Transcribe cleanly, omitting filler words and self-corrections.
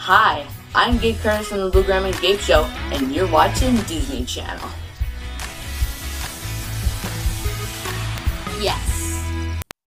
Hi, I'm Gabe Curtis from the Blue Graham and Gabe Show, and you're watching Disney Channel. Yes.